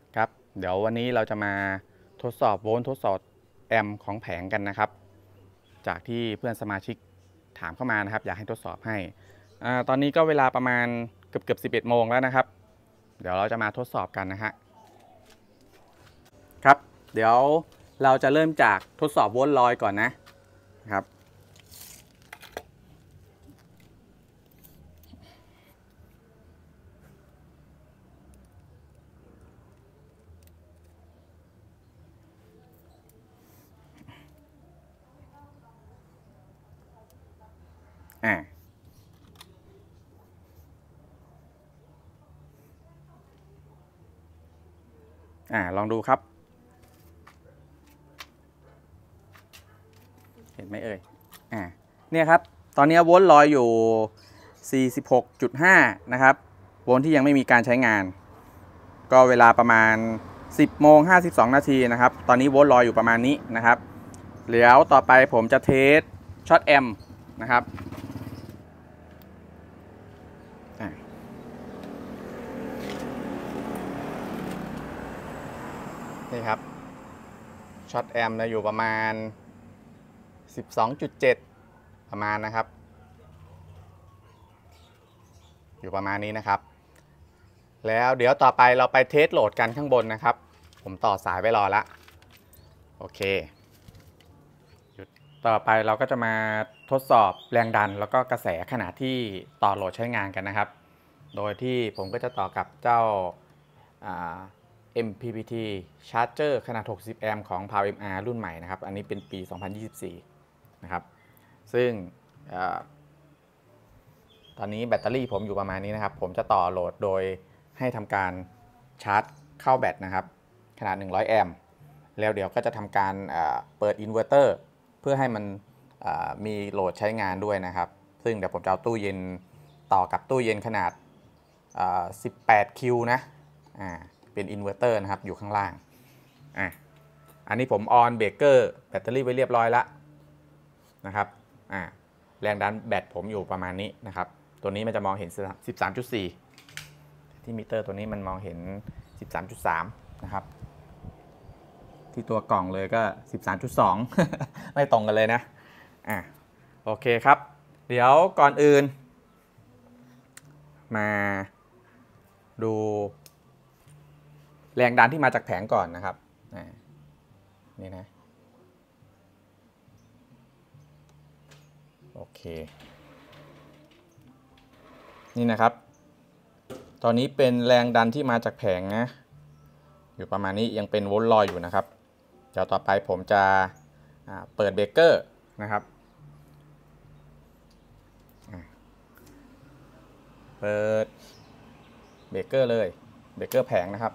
ครับเดี๋ยววันนี้เราจะมาทดสอบโวลต์ทดสอบแอมป์ของแผงกันนะครับจากที่เพื่อนสมาชิกถามเข้ามานะครับอยากให้ทดสอบให้ตอนนี้ก็เวลาประมาณเกือบ11 โมงแล้วนะครับเดี๋ยวเราจะมาทดสอบกันนะฮะครับเดี๋ยวเราจะเริ่มจากทดสอบโวลต์ลอยก่อนนะครับลองดูครับเห็นไหมเอ่ยเนี่ยครับตอนนี้โวลต์ลอยอยู่ 46.5 นะครับโวลต์ที่ยังไม่มีการใช้งานก็เวลาประมาณ 10 โมง 52 นาทีนะครับตอนนี้โวลต์ลอยอยู่ประมาณนี้นะครับแล้วต่อไปผมจะเทสช็อตแอมป์นะครับนี่ครับช็อตแอมป์อยู่ประมาณ 12.7 ประมาณนะครับอยู่ประมาณนี้นะครับแล้วเดี๋ยวต่อไปเราไปเทสโหลดกันข้างบนนะครับผมต่อสายไว้รอละโอเคต่อไปเราก็จะมาทดสอบแรงดันแล้วก็กระแสขณะที่ต่อโหลดใช้งานกันนะครับโดยที่ผมก็จะต่อกับเจ้าMPPT Charger ขนาด 60 แอมป์ของ Power MR รุ่นใหม่นะครับอันนี้เป็นปี 2024 นะครับซึ่งตอนนี้แบตเตอรี่ผมอยู่ประมาณนี้นะครับผมจะต่อโหลดโดยให้ทำการชาร์จเข้าแบตนะครับขนาด 100 แอมป์แล้วเดี๋ยวก็จะทำการเปิดอินเวอร์เตอร์เพื่อให้มันมีโหลดใช้งานด้วยนะครับซึ่งเดี๋ยวผมจะเอาตู้เย็นต่อกับตู้เย็นขนาด18 คิวนะเป็นอินเวอร์เตอร์นะครับอยู่ข้างล่างอันนี้ผมออนเบรกเกอร์แบตเตอรี่ไว้เรียบร้อยแล้วนะครับแรงดันแบตผมอยู่ประมาณนี้นะครับตัวนี้มันจะมองเห็น 13.4 ที่มิเตอร์ตัวนี้มันมองเห็น 13.3 นะครับที่ตัวกล่องเลยก็ 13.2 ไม่ตรงกันเลยนะโอเคครับเดี๋ยวก่อนอื่นมาดูแรงดันที่มาจากแผงก่อนนะครับนี่นะโอเคนี่นะครับตอนนี้เป็นแรงดันที่มาจากแผงนะอยู่ประมาณนี้ยังเป็นโวลต์ลอยอยู่นะครับเดี๋ยวต่อไปผมจะเปิดเบรกเกอร์นะครับเปิดเบรกเกอร์เลยเบรกเกอร์แผงนะครับ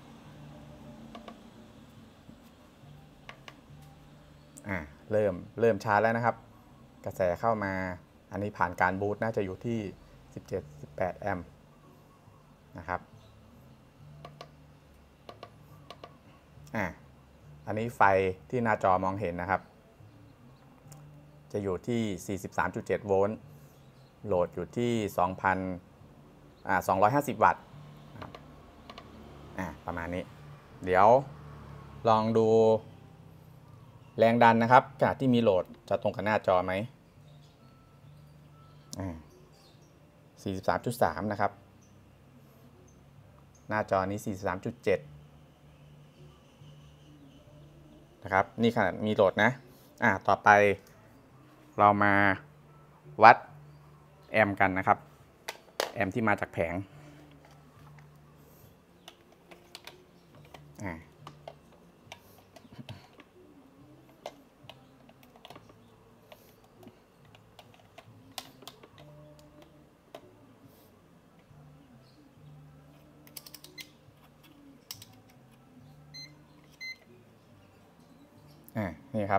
เริ่มชาร์จแล้วนะครับกระแสเข้ามาอันนี้ผ่านการบูตน่าจะอยู่ที่ 17-18 แอมป์นะครับอันนี้ไฟที่หน้าจอมองเห็นนะครับจะอยู่ที่ 43.7 โวลต์โหลดอยู่ที่ 250 วัตต์ประมาณนี้เดี๋ยวลองดูแรงดันนะครับขณะที่มีโหลดจะตรงกับหน้าจอไหม43.3 นะครับหน้าจอนี้ 43.7 นะครับนี่ขนาดมีโหลดนะต่อไปเรามาวัดแอมป์กันนะครับแอมป์ที่มาจากแผงนี่ครับ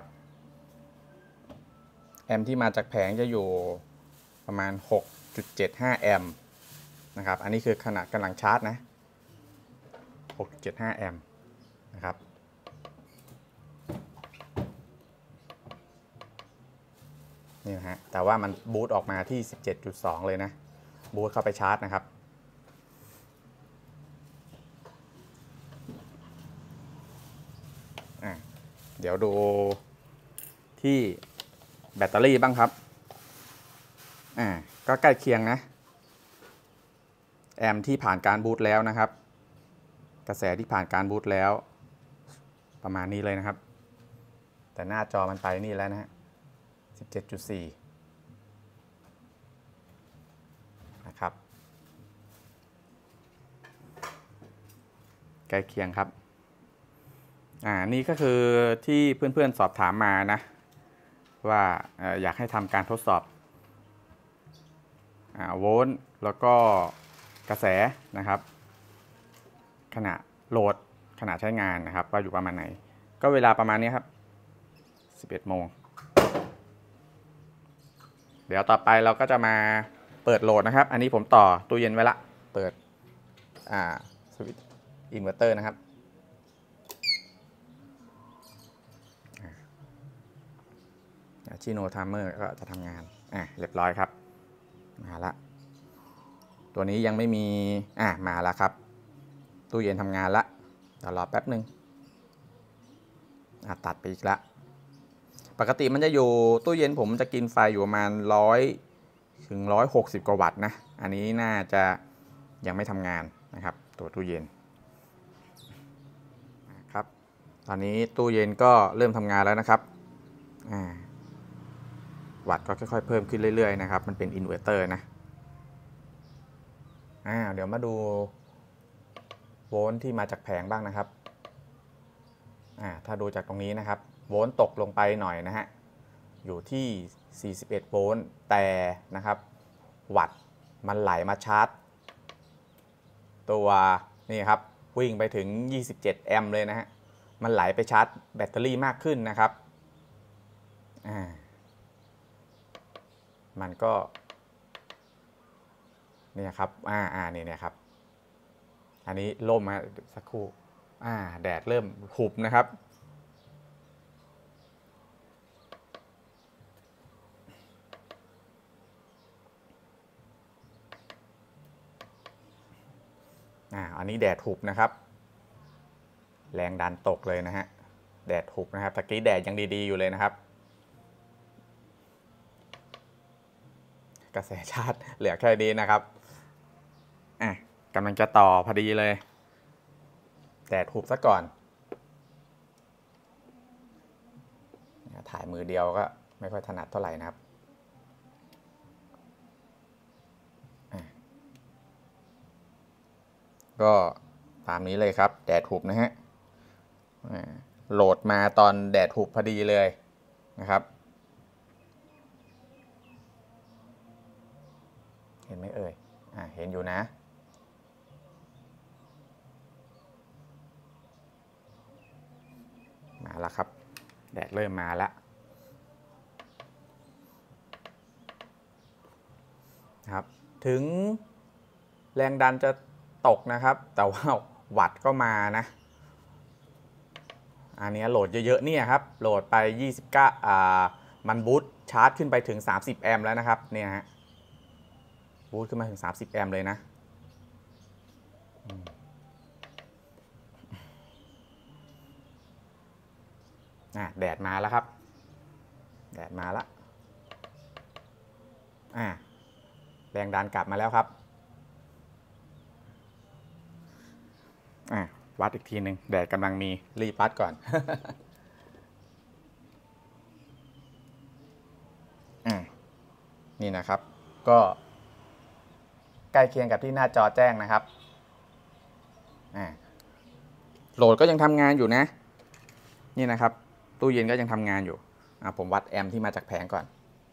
แอมป์ที่มาจากแผงจะอยู่ประมาณ 6.75 แอมป์นะครับอันนี้คือขนาดกำลังชาร์จนะ 6.75 แอมป์นะครับนี่นะฮะแต่ว่ามันบูตออกมาที่ 17.2 เลยนะบูตเข้าไปชาร์จนะครับเดี๋ยวดูที่แบตเตอรี่บ้างครับก็ใกล้เคียงนะแอมป์ที่ผ่านการบูตแล้วนะครับกระแสที่ผ่านการบูตแล้วประมาณนี้เลยนะครับแต่หน้าจอมันไปนี่แล้วนะฮะ 17.4 นะครับใกล้เคียงครับนี่ก็คือที่เพื่อนๆสอบถามมานะว่าอยากให้ทำการทดสอบโวลต์แล้วก็กระแสนะครับขณะโหลดขณะใช้งานนะครับว่าอยู่ประมาณไหนก็เวลาประมาณนี้ครับ 11 โมงเดี๋ยวต่อไปเราก็จะมาเปิดโหลดนะครับอันนี้ผมต่อตู้เย็นไว้ละเปิดสวิตช์อินเวอร์เตอร์นะครับชิโนไทม์เมอร์ก็จะทำงานเรียบร้อยครับมาละตัวนี้ยังไม่มีมาแล้วครับตู้เย็นทำงานละเดี๋ยวรอแป๊บนึงตัดไปอีกละปกติมันจะอยู่ตู้เย็นผมจะกินไฟอยู่ประมาณ100 ถึง 160 กว่าวัตต์นะอันนี้น่าจะยังไม่ทำงานนะครับตัวตู้เย็นครับตอนนี้ตู้เย็นก็เริ่มทำงานแล้วนะครับวัตต์ก็ค่อยๆเพิ่มขึ้นเรื่อยๆนะครับมันเป็นอินเวอร์เตอร์นะเดี๋ยวมาดูโวลต์ที่มาจากแผงบ้างนะครับถ้าดูจากตรงนี้นะครับโวลต์ตกลงไปหน่อยนะฮะอยู่ที่ 41 โวลต์แต่นะครับวัตต์มันไหลมาชาร์จตัวนี่ครับวิ่งไปถึง27แอมป์เลยนะฮะมันไหลไปชาร์จแบตเตอรี่มากขึ้นนะครับมันก็นี่ครับนี่นะครับอันนี้ล่มมาสักครู่แดดเริ่มหุบนะครับอันนี้แดดหุบนะครับแรงดันตกเลยนะฮะแดดหุบนะครับตะกี้แดดยังดีๆอยู่เลยนะครับกระแสชาร์จเหลือแค่นี้นะครับกำลังจะต่อพอดีเลยแดดหุบซะก่อนถ่ายมือเดียวก็ไม่ค่อยถนัดเท่าไหร่นะครับก็ตามนี้เลยครับแดดหุบนะฮะโหลดมาตอนแดดหุบพอดีเลยนะครับเห็นไหมเอ่ยเห็นอยู่นะมาแล้วครับแดดเริ่มมาแล้วครับถึงแรงดันจะตกนะครับแต่ว่าวัตต์ก็มานะอันนี้โหลดเยอะๆเนี่ยครับโหลดไป29มันบูตชาร์จขึ้นไปถึง30แอมป์แล้วนะครับเนี่ยฮะบูตขึ้นมาถึง30แอมป์เลยนะแดดมาแล้วครับแดดมาแล้วแรงดันกลับมาแล้วครับวัดอีกทีหนึ่งแดดกำลังมีรีบวัดก่อน นี่นะครับก็ใกล้เคียงกับที่หน้าจอแจ้งนะครับโหลดก็ยังทำงานอยู่นะนี่นะครับตู้เย็นก็ยังทำงานอยู่ผมวัดแอมป์ที่มาจากแผงก่อน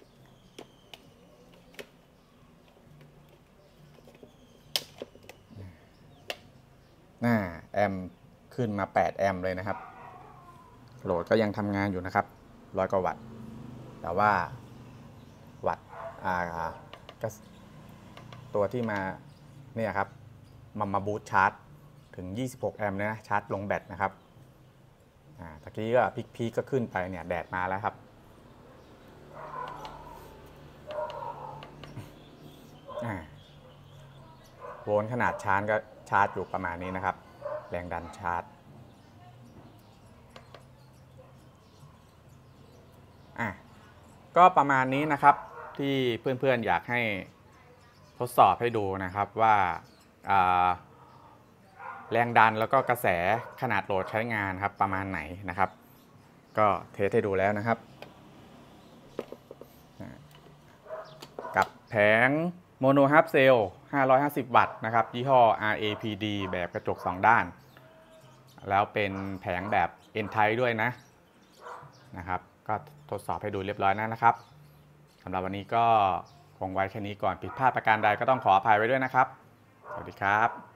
แอมป์ขึ้นมา8แอมป์เลยนะครับโหลดก็ยังทำงานอยู่นะครับ100 กว่าวัตต์แต่ว่าวัตต์ก็ตัวที่มาเนี่ยครับมาบูตชาร์จถึง26แอมป์เลยนะชาร์จลงแบตนะครับตะกี้ก็พีคก็ขึ้นไปเนี่ยแดดมาแล้วครับโวลต์ขนาดชาร์จก็ชาร์จอยู่ประมาณนี้นะครับแรงดันชาร์จอ่ะก็ประมาณนี้นะครับที่เพื่อนๆอยากให้ทดสอบให้ดูนะครับว่าอ่าแรงดันแล้วก็กระแสขนาดโหลดใช้งานครับประมาณไหนนะครับก็เทสให้ดูแล้วนะครับกับแผงโมโนฮาร์ฟเซล550 วัตต์นะครับยี่ห้อ RAPD แบบกระจก 2 ด้านแล้วเป็นแผงแบบ N Type ด้วยนะครับก็ทดสอบให้ดูเรียบร้อยนะครับสำหรับวันนี้ก็คงไว้แค่นี้ก่อนผิดพลาดประการใดก็ต้องขออภัยไว้ด้วยนะครับสวัสดีครับ